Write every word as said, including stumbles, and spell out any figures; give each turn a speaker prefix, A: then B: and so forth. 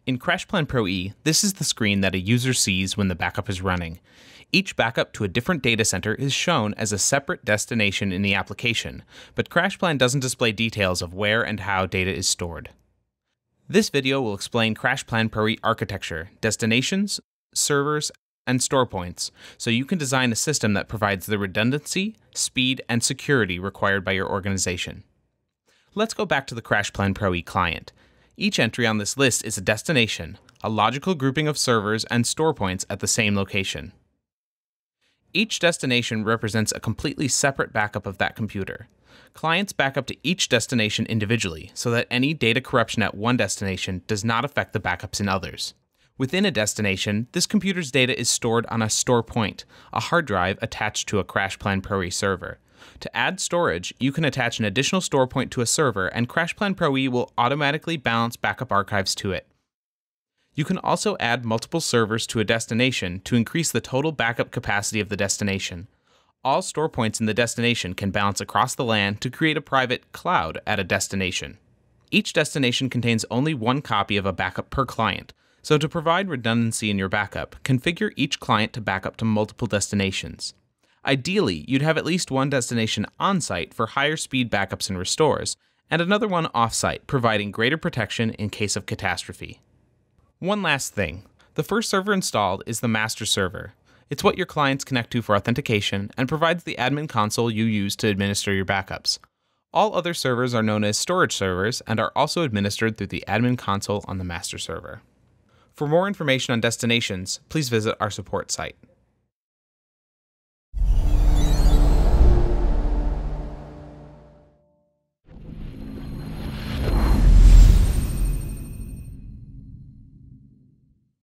A: In CrashPlan PROe, this is the screen that a user sees when the backup is running. Each backup to a different data center is shown as a separate destination in the application, but CrashPlan doesn't display details of where and how data is stored. This video will explain CrashPlan PROe architecture, destinations, servers, and store points, so you can design a system that provides the redundancy, speed, and security required by your organization. Let's go back to the CrashPlan PROe client. Each entry on this list is a destination, a logical grouping of servers and store points at the same location. Each destination represents a completely separate backup of that computer. Clients back up to each destination individually so that any data corruption at one destination does not affect the backups in others. Within a destination, this computer's data is stored on a store point, a hard drive attached to a CrashPlan PROe server. To add storage, you can attach an additional store point to a server, and CrashPlan PROe will automatically balance backup archives to it. You can also add multiple servers to a destination to increase the total backup capacity of the destination. All store points in the destination can bounce across the LAN to create a private cloud at a destination. Each destination contains only one copy of a backup per client, so to provide redundancy in your backup, configure each client to back up to multiple destinations. Ideally, you'd have at least one destination on-site for higher speed backups and restores, and another one off-site, providing greater protection in case of catastrophe. One last thing. The first server installed is the master server. It's what your clients connect to for authentication and provides the admin console you use to administer your backups. All other servers are known as storage servers and are also administered through the admin console on the master server. For more information on destinations, please visit our support site.